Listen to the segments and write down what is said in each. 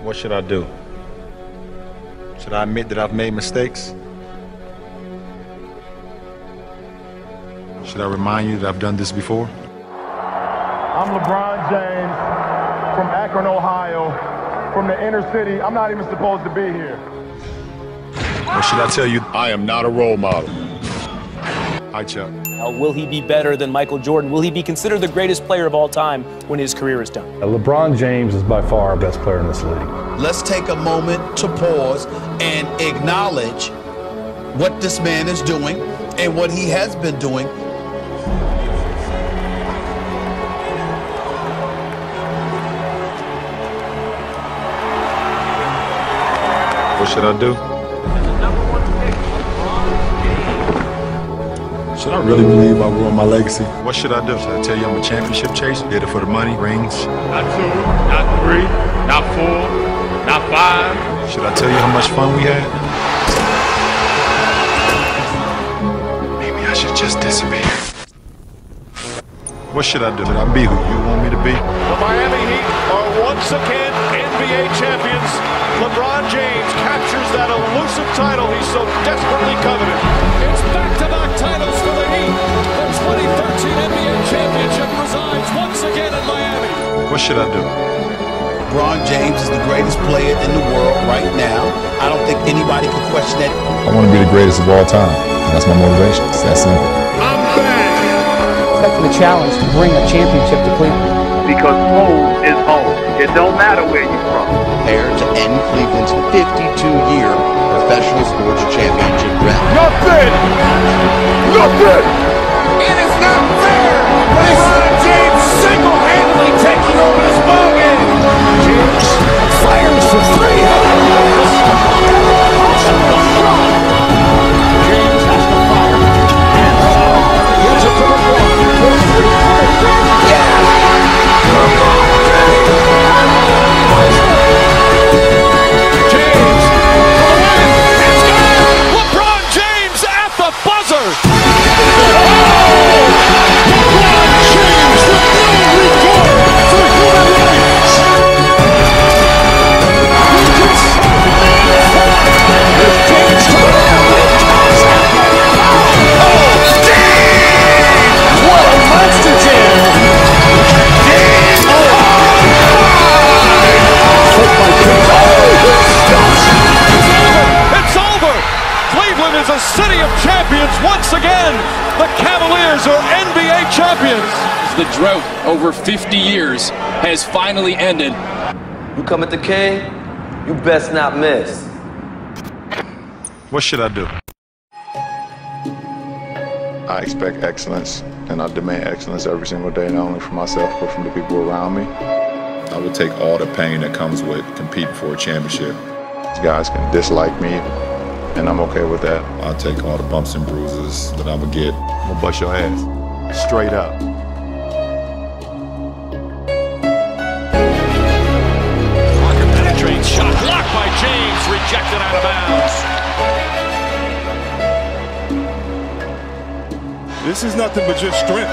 What should I do? Should I admit that I've made mistakes? Should I remind you that I've done this before? I'm LeBron James from Akron, Ohio, from the inner city. I'm not even supposed to be here. Or should I tell you I am not a role model? Hi, Chuck. Will he be better than Michael Jordan? Will he be considered the greatest player of all time when his career is done? LeBron James is by far our best player in this league. Let's take a moment to pause and acknowledge what this man is doing and what he has been doing. What should I do? Should I really believe I ruined my legacy? What should I do? Should I tell you I'm a championship chaser? Did it for the money, rings? Not 2, not 3, not 4, not 5. Should I tell you how much fun we had? Maybe I should just disappear. What should I do? Should I be who you want me to be? The Miami Heat are once again NBA champions. LeBron James captures that elusive title he so desperately coveted. It's back-to-back titles for the Heat. The 2013 NBA championship resides once again in Miami. What should I do? LeBron James is the greatest player in the world right now. I don't think anybody could question that. I want to be the greatest of all time. And that's my motivation. It's that simple. I'm back! Expecting the challenge to bring a championship to Cleveland. Because home is home. It don't matter where you're from. Prepare to end Cleveland's 52-year professional sports championship run. Nothing! Nothing! It is not fair! LeBron James single-handedly taking over this ballgame! James fires for 3. James has to fire. Gives it to LeBron. LeBron James at the buzzer! LeBron James with no regard for human lives. James to the what a monster jam! It's over! Cleveland is a city of champions once again! The Cavaliers are NBA champions! The drought over 50 years has finally ended. You come at the king, you best not miss. What should I do? I expect excellence, and I demand excellence every single day, not only for myself, but from the people around me. I would take all the pain that comes with competing for a championship. These guys can dislike me, and I'm okay with that. I'll take all the bumps and bruises that I'm gonna get. I'm gonna bust your ass. Straight up. Parker penetrates, shot blocked by James, rejected out of bounds. This is nothing but just strength.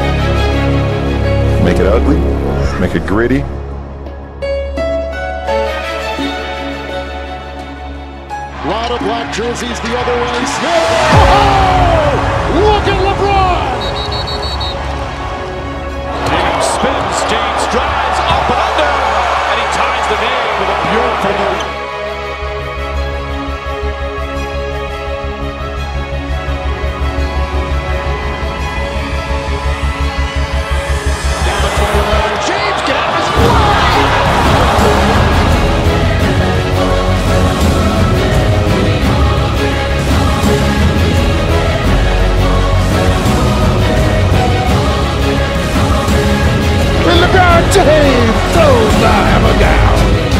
Make it ugly, make it gritty. Lot of black jerseys the other way. Smith. Oh! Look at LeBron! James spins, James drives, up and under, and he ties the game with a beautiful move. Down the corner, James got his LeBron James throws the hammer down.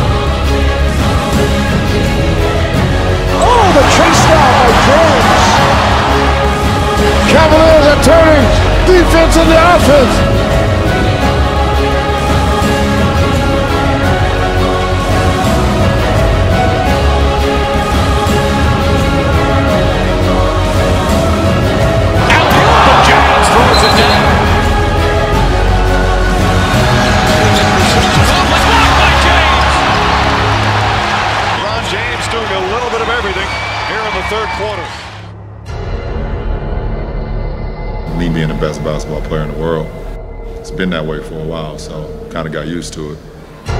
Oh, the chase down by James. Cavaliers are turning defense into offense. James throws it down. me being the best basketball player in the world. It's been that way for a while, so kind of got used to it.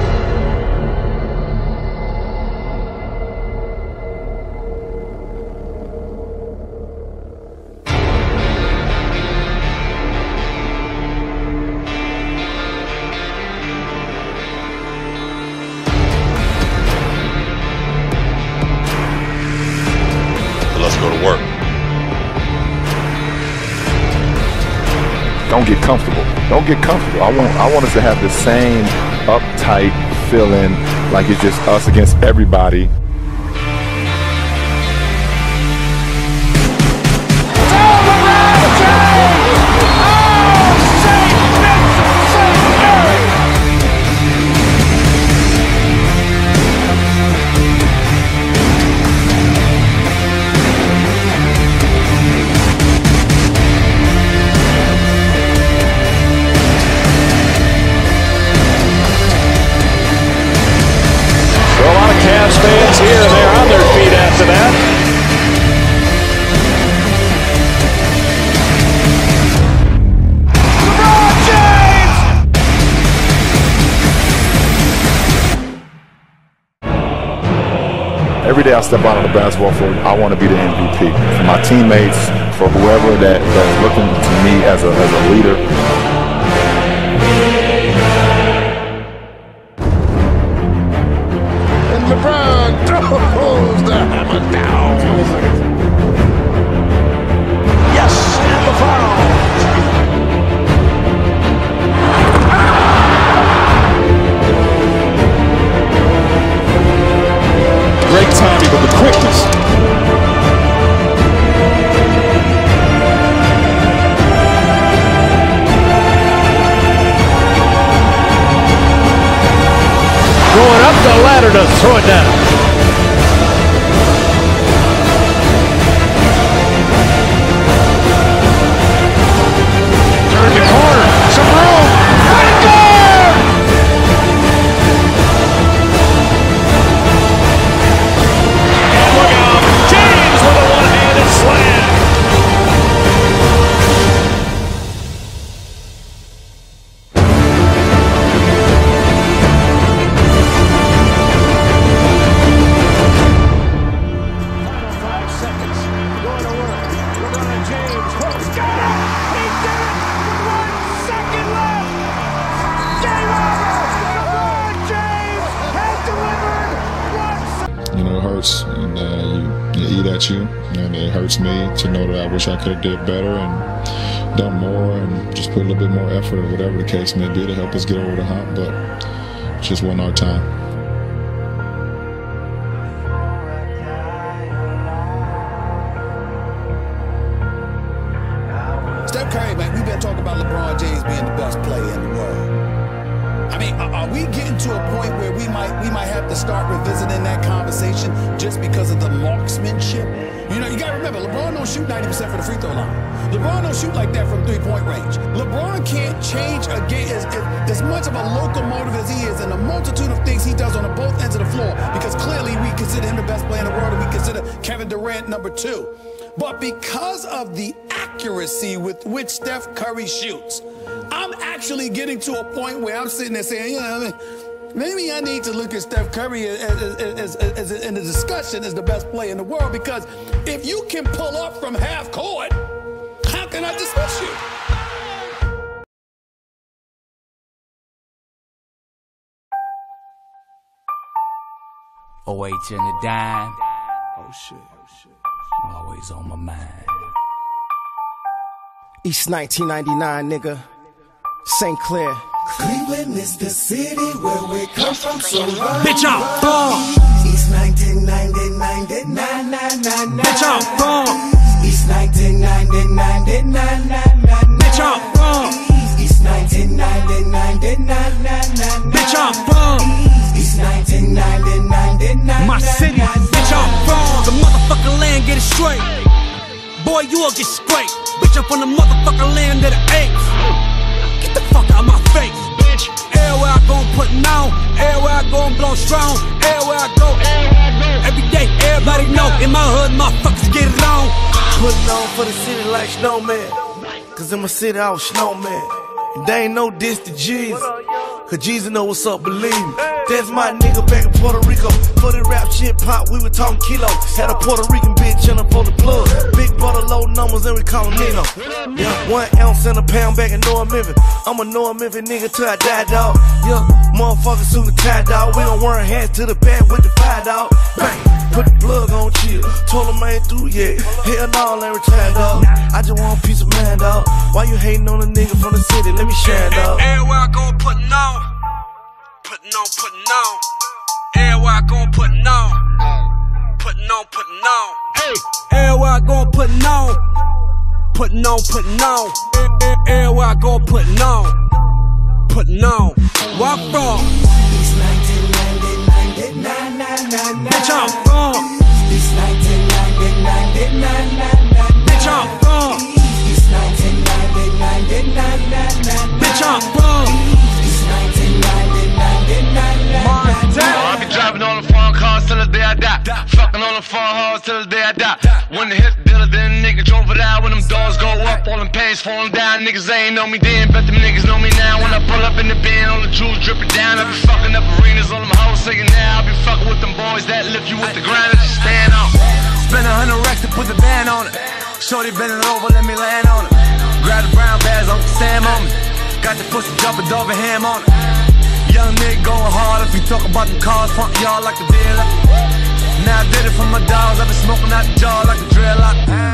Let's go to work. Don't get comfortable. Don't get comfortable. I want us to have the same uptight feeling like it's just us against everybody. Fans here, they're on their feet after that. LeBron James! Every day I step out on the basketball floor, I want to be the MVP. For my teammates, for whoever that's looking to me as a leader. LeBron throws the hammer down. Yes, and the foul. Great timing with the quickness. Going up the ladder to throw it down. Turn the corner, some room. And look out, James with a one-handed slam. You know, it hurts, and you eat at you, and it hurts me to know that I wish I could have did better and done more and just put a little bit more effort or whatever the case may be to help us get over the hump, but it just wasn't our time. Steph Curry, man, we've been talking about LeBron James being the best player in the world. I mean, are we getting to a point where we might have to start revisiting that conversation just because of the marksmanship? You know, you got to remember, LeBron don't shoot 90% for the free throw line. LeBron don't shoot like that from three-point range. LeBron can't change a game as much of a locomotive as he is, and the multitude of things he does on both ends of the floor, because clearly we consider him the best player in the world, and we consider Kevin Durant number 2. But because of the accuracy with which Steph Curry shoots, I'm actually getting to a point where I'm sitting there saying, you know, maybe I need to look at Steph Curry as in the discussion as the best player in the world, because if you can pull up from half court, how can I dismiss you? OH and the dime. Oh shit. Always on my mind. East 1999, nigga. St. Clair. Cleveland is the city where we come from, so run. Bitch, I'm from East 1999. Bitch, I'm from East 1999. Bitch, I'm from East 1999. Bitch, I'm from East 1999. my city. Bitch, I'm from the motherfucking land, get it straight. Boy, you'll get scraped. Bitch, I'm from the motherfucking land of the apes. Get the fuck out of my face, bitch. Everywhere I go, I'm putting on. Everywhere I go, I'm blowing strong. Everywhere I go, every day, everybody know. In my hood, motherfuckers get it on. Putting on for the city like snowman. Cause in my city I was snowman. And they ain't no diss to Jesus. Cause Jesus know what's up, believe me. That's my nigga back in Puerto Rico. For the rap shit pop, we were talking kilos. Had a Puerto Rican bitch in for the plug. Big brother, low numbers, and we call him Nino. Yeah, 1 ounce and a pound back in North Memphis. I'm a North Memphis nigga till I die, dog. Yeah, motherfucker suit and tie, dog. We gon' wear hands to the back with the fire, dog. Bang, put the plug on chill. Told him I ain't through yet. Hell no, I ain't retired, dog. I just want a piece of man, dog. Why you hating on a nigga from the city? Let me share, dog. Everywhere I go, putting on. Putting on, putting on. Everywhere I go, putting on. Putting on, putting on. Hey, everywhere I go, putting on. Putting on, putting on. Everywhere I go, putting on. Putting on. Where I'm from? It's 1999. Bitch, I'm from. It's 1999. Bitch, I'm from. It's 1999. Bitch, I'm from. It's 1999. I be driving on the phone calls till the day I die. Fucking on the phone halls till the day I die. When the hit dealer, then nigga drove it out. When them doors go up, all them pains falling down. Niggas ain't know me then, but them niggas know me now. When I pull up in the bin, all the jewels dripping down. I be fucking up arenas, all them hoes singing now. I be fucking with them boys that lift you with the grind that you stand on. Spend 100 racks to put the band on it. Shorty bending over, let me land on it. Grab the brown bags, Uncle Sam on me. Got the pussy jumping, Dover ham on it. Young nigga going hard if you talk about them cars, front y'all like a dealer. Now I did it for my dogs, I been smoking out the jar like a dreadlock.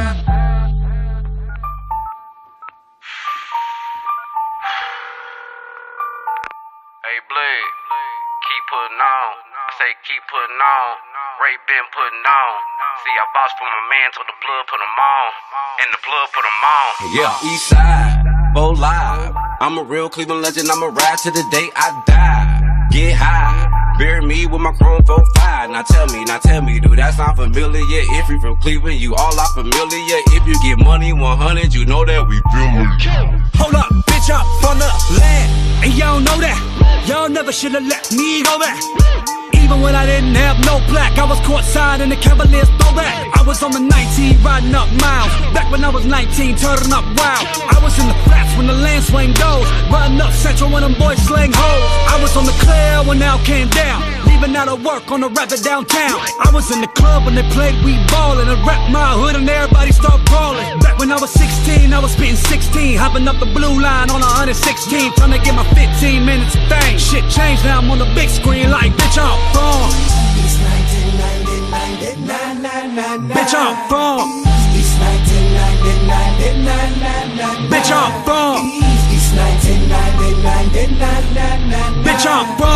Hey Blade, keep putting on. I say keep putting on. Ray been putting on. See I boss for my man till the blood put him on. And the blood put him on. Yeah, East Side, Bo Live. I'm a real Cleveland legend, I'ma ride to the day I die. Get high, bury me with my chrome 45. Now tell me, dude, that sound familiar? If you from Cleveland, you all are familiar. If you get money 100, you know that we familiar. Hold up, bitch, up from the land. And y'all know that. Y'all never should've let me go back. Even when I didn't have no plaque, I was courtside in the Cavaliers throwback. I was on the 19 riding up miles. Back when I was 19, turning up wild. I was in the flats when the land swing goes. Riding up Central when them boys sling hoes. I was on the Claire when Al came down. Leaving out of work on the rapid downtown. I was in the club when they played We Ballin'. And rap my hood and everybody start brawling. Back when I was 16, I was spitting 16. Hopping up the blue line on 116. Trying to get my 15 minutes of fame. Shit changed, now I'm on the big screen like, bitch, I'm from. It's 1999. Bitch, I'm from. It's 1999. Bitch, I'm from. It's 1999. Bitch, I'm from.